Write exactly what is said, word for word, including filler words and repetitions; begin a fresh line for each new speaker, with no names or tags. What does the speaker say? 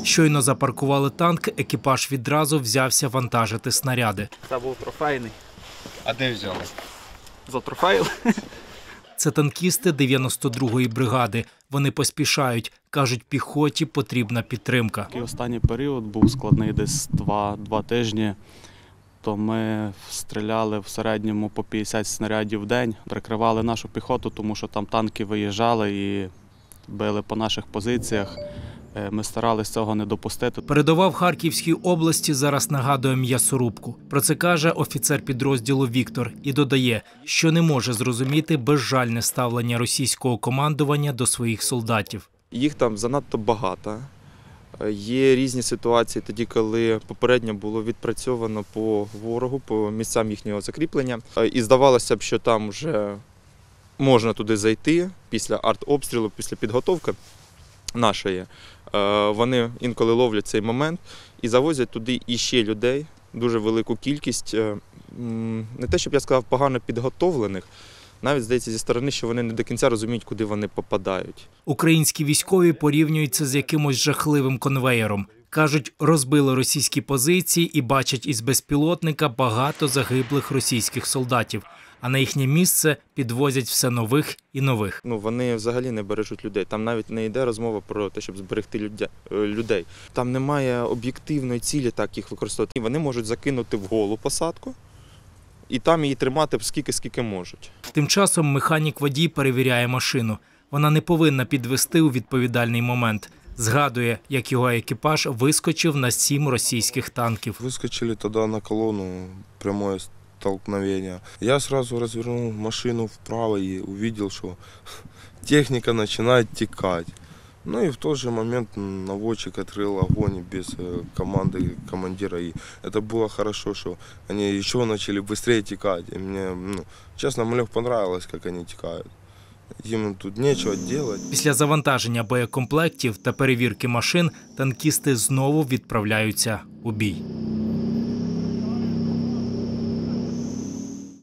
Щойно запаркували танк, екіпаж відразу взявся вантажити снаряди.
Це був трофейний.
А де взяли?
Затрофеїли.
Це танкісти дев'яносто другої бригади. Вони поспішають. Кажуть, піхоті потрібна підтримка.
І останній період був складний, десь два, два тижні. То ми стріляли в середньому по п'ятдесят снарядів в день. Прикривали нашу піхоту, тому що там танки виїжджали і били по наших позиціях. Ми старалися цього не допустити.
Передова в Харківській області зараз нагадує м'ясорубку. Про це каже офіцер підрозділу Віктор і додає, що не може зрозуміти безжальне ставлення російського командування до своїх солдатів.
Їх там занадто багато. Є різні ситуації тоді, коли попередньо було відпрацьовано по ворогу, по місцям їхнього закріплення. І здавалося б, що там вже можна туди зайти після артобстрілу, після підготовки нашої. Вони інколи ловлять цей момент і завозять туди іще людей, дуже велику кількість, не те, щоб я сказав, погано підготовлених, навіть, здається, зі сторони, що вони не до кінця розуміють, куди вони попадають.
Українські військові порівнюються з якимось жахливим конвеєром. Кажуть, розбили російські позиції і бачать із безпілотника багато загиблих російських солдатів. А на їхнє місце підвозять все нових і нових.
Ну, вони взагалі не бережуть людей. Там навіть не йде розмова про те, щоб зберегти людей. Там немає об'єктивної цілі так їх використовувати. Вони можуть закинути в голу посадку і там її тримати скільки-скільки можуть.
Тим часом механік-водій перевіряє машину. Вона не повинна підвести у відповідальний момент. Згадує, як його екіпаж вискочив на сім російських танків.
Вискочили тоді на колону прямої столкновения. Я сразу развернул машину вправо и увидел, что техника начинает текать. Ну и в тот же момент наводчик открыл огонь без команды командира. И это было хорошо, что они еще начали быстрее текать. И мне, ну, честно, мне понравилось, как они текают. Їм тут нічого робити.
Після завантаження боєкомплектів та перевірки машин танкісти знову відправляються у бій.